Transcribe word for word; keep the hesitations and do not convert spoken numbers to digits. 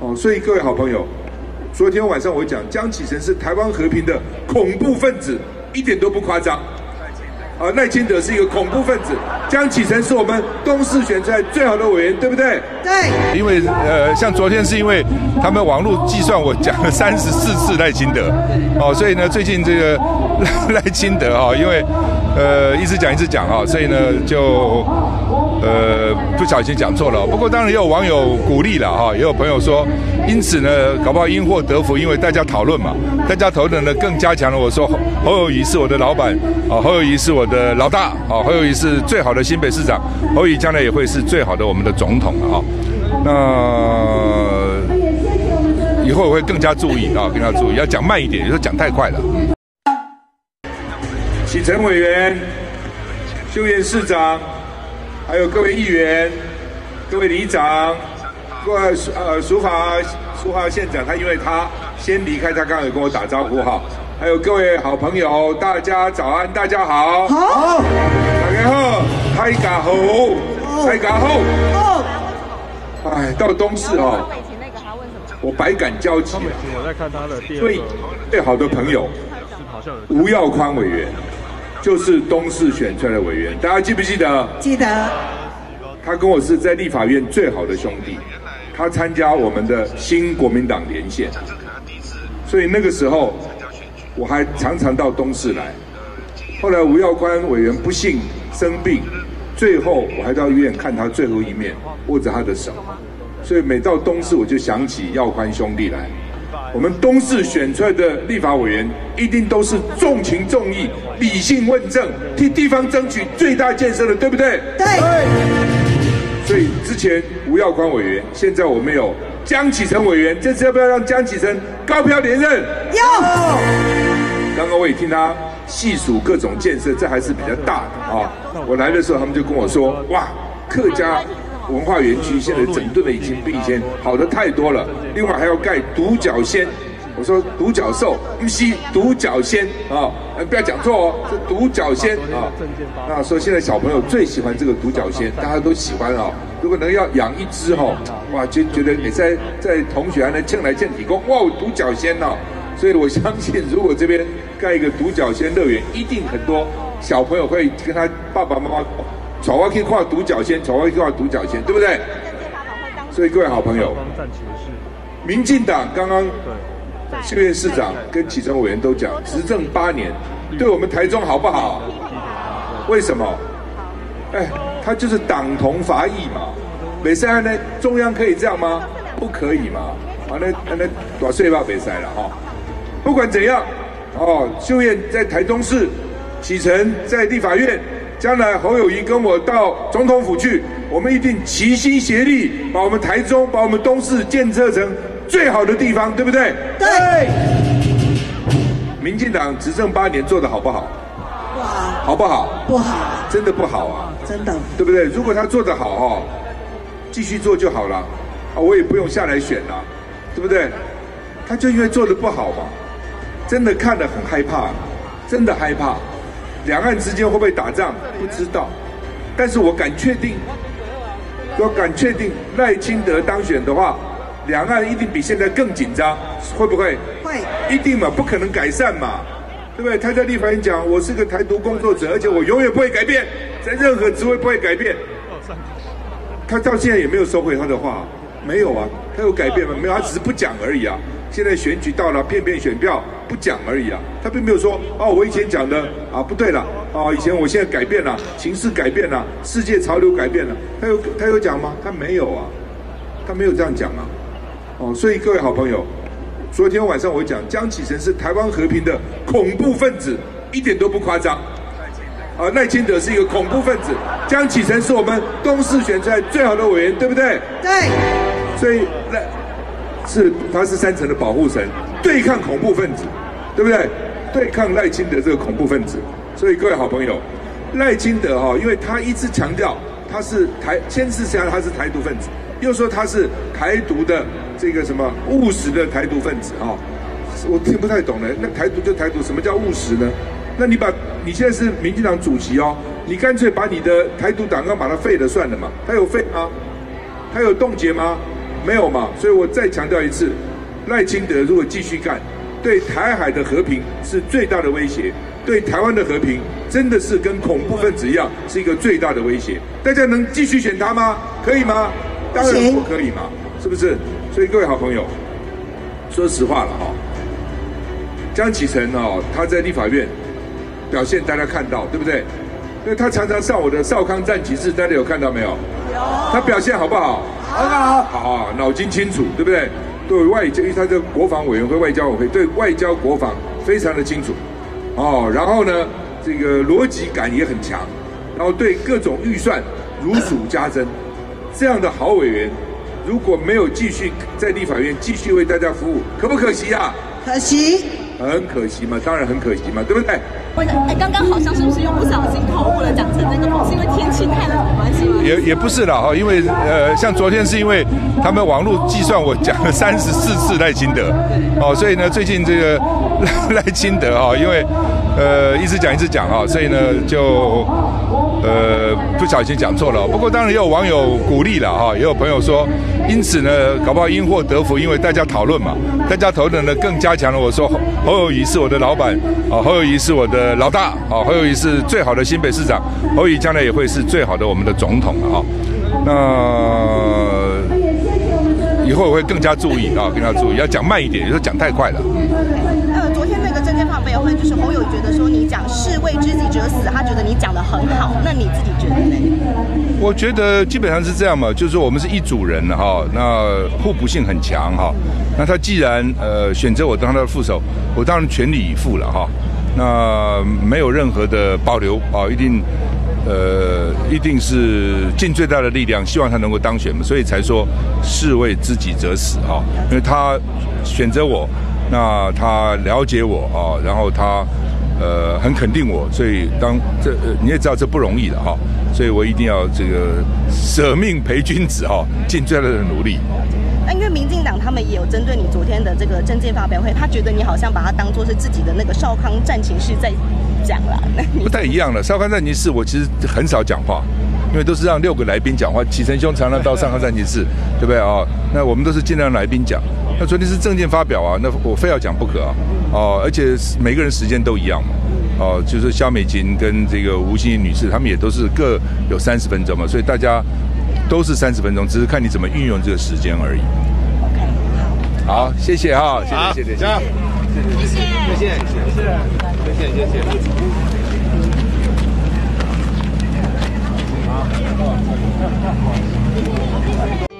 哦，所以各位好朋友，昨天晚上我讲江启臣是台湾和平的恐怖分子，一点都不夸张。啊，赖清德是一个恐怖分子，江启臣是我们东市选出来最好的委员，对不对？ 对。 因为呃，像昨天是因为他们网络计算我讲了三十四次赖清德，哦，所以呢，最近这个赖清德啊、哦，因为呃一直讲一直讲啊、哦，所以呢就呃不小心讲错了。不过当然也有网友鼓励了哈、哦，也有朋友说，因此呢，搞不好因祸得福，因为大家讨论嘛，大家讨论呢更加强了我说侯友宜是我的老板啊、哦，侯友宜是我的老大啊、哦，侯友宜是最好的新北市长，侯友宜将来也会是最好的我们的总统了哈、哦。那以后我会更加注意啊，更加注意，要讲慢一点，有时候讲太快了。 启臣委员、秀燕市长，还有各位议员、各位里长、各位呃苏华苏华县长，他因为他先离开，他刚刚有跟我打招呼哈。还有各位好朋友，大家早安，大家好。 好。 大家好，大家好，大家好。好。哎，到东市哦，我百感交集。 我在看他的第二个。 所以最好的朋友吴耀宽委员，就是东市选出来的委员，大家记不记得？ 记得。 他跟我是在立法院最好的兄弟，他参加我们的新国民党连线，所以那个时候我还常常到东市来。后来吴耀宽委员不幸生病，最后我还到医院看他最后一面，握着他的手。所以每到东市，我就想起耀宽兄弟来。我们东市选出来的立法委员，一定都是重情重义、理性问政，替地方争取最大建设的，对不对？ 对。 所以之前吴耀宽委员，现在我们有江启臣委员，这次要不要让江启臣高票连任？ 要。 刚刚我也听他细数各种建设，这还是比较大的啊。我来的时候，他们就跟我说：“哇，客家文化园区现在整顿的已经比以前好的太多了。另外还要盖独角仙。”我说独角兽，不是独角仙啊，不要讲错哦，是独角仙啊。那说现在小朋友最喜欢这个独角仙，大家都喜欢哦。如果能要养一只哦，哇，就觉得也在在同学还能蹭来蹭去，说哇独角仙哦。所以我相信，如果这边盖一个独角仙乐园，一定很多小朋友会跟他爸爸妈妈，丑娃可以画独角仙，丑娃可以画独角仙，对不对？所以各位好朋友，民进党刚刚。秀燕市长跟启臣委员都讲，执政八年，对我们台中好不好？为什么？哎，他就是党同伐异嘛。北塞呢，中央可以这样吗？不可以嘛。啊，那那多岁吧，北塞了哈。不管怎样，哦，秀燕在台中市，启臣在立法院，将来侯友宜跟我到总统府去，我们一定齐心协力，把我们台中，把我们东市建设成最好的地方，对不对？ 对。 民进党执政八年做得好不好？ 不好。 好不好？ 不好。 真的不好啊！ 真的。 对不对？如果他做得好哦，继续做就好了，啊，我也不用下来选了，对不对？他就因为做得不好嘛，真的看得很害怕，真的害怕。两岸之间会不会打仗？不知道，但是我敢确定，我敢确定赖清德当选的话。两岸一定比现在更紧张，会不会？ 会， 一定嘛，不可能改善嘛，对不对？他在立法院讲，我是个台独工作者，而且我永远不会改变，在任何职位不会改变。他到现在也没有收回他的话，没有啊，他有改变吗？没有，他只是不讲而已啊。现在选举到了，骗骗选票，不讲而已啊。他并没有说，哦，我以前讲的啊不对了，哦，以前我现在改变了，情势改变了，世界潮流改变了，他有他有讲吗？他没有啊，他没有这样讲啊。哦，所以各位好朋友，昨天晚上我讲江启臣是台湾和平的恐怖分子，一点都不夸张。啊，赖清德是一个恐怖分子，江启臣是我们东市选出来最好的委员，对不对？ 对。 所以赖是他是三层的保护神，对抗恐怖分子，对不对？对抗赖清德这个恐怖分子。所以各位好朋友，赖清德哈、哦，因为他一直强调他是台，先是强调他是台独分子。又说他是台独的这个什么务实的台独分子啊、哦，我听不太懂了。那台独就台独，什么叫务实呢？那你把你现在是民进党主席哦，你干脆把你的台独党纲把它废了算了嘛？他有废吗？他有冻结吗？ 没有嘛。所以我再强调一次，赖清德如果继续干，对台海的和平是最大的威胁，对台湾的和平真的是跟恐怖分子一样，是一个最大的威胁。大家能继续选他吗？可以吗？当然不可以嘛，是不是？所以各位好朋友，说实话了哈，江启臣哦，他在立法院表现大家看到对不对？因为他常常上我的少康战旗式，大家有看到没有？有。他表现好不好？很好。好啊，脑筋清楚，对不对？对外交，因为他的国防委员会、外交委员会对外交国防非常的清楚。哦，然后呢，这个逻辑感也很强，然后对各种预算如数家珍。这样的好委员，如果没有继续在立法院继续为大家服务，可不可惜啊？ 可惜。 很可惜嘛，当然很可惜嘛，对不对？ 或者，哎，刚刚好像是不是又不小心口误了，讲成这个梦，是因为天气太冷的关系吗？ 也也不是啦哈，因为呃，像昨天是因为他们网络计算我讲了三十四次赖清德，哦，所以呢，最近这个赖赖清德哈，因为呃一直讲一直讲啊，所以呢就呃不小心讲错了。不过当然也有网友鼓励了哈，也有朋友说，因此呢，搞不好因祸得福，因为大家讨论嘛，大家讨论呢更加强了我说侯友宜是我的老板啊，侯友宜是我的老大啊，侯友宜是最好的新北市长，侯友宜将来也会是最好的我们的总统啊。那以后我会更加注意啊，更加注意，要讲慢一点，有时候讲太快了。 呃，昨天那个政见发表会，就是侯友宜觉得说你讲士为知己者死，他觉得你讲得很好，那你自己觉得呢？ 我觉得基本上是这样嘛，就是说我们是一组人哈，那互补性很强哈。那他既然呃选择我当他的副手，我当然全力以赴了哈。那没有任何的保留啊，一定呃一定是尽最大的力量，希望他能够当选嘛，所以才说士为知己者死哈。因为他选择我，那他了解我啊，然后他呃很肯定我，所以当这、呃、你也知道这不容易的哈，所以我一定要这个舍命陪君子哈，尽最大的努力。 那因为民进党他们也有针对你昨天的这个政见发表会，他觉得你好像把它当作是自己的那个少康战情室在讲啦。 不太一样了，少康战情室我其实很少讲话，因为都是让六个来宾讲话。启臣兄常常到少康战情室，对不对啊？那我们都是尽量来宾讲。那昨天是政见发表啊，那我非要讲不可啊！哦，而且每个人时间都一样嘛。哦，就是萧美琴跟这个吴欣怡女士，她们也都是各有三十分钟嘛，所以大家都是三十分钟，只是看你怎么运用这个时间而已。 OK， 好， 好，谢谢哈，谢谢，谢谢，谢谢， 谢谢， 谢谢，谢谢，谢谢，谢谢。好。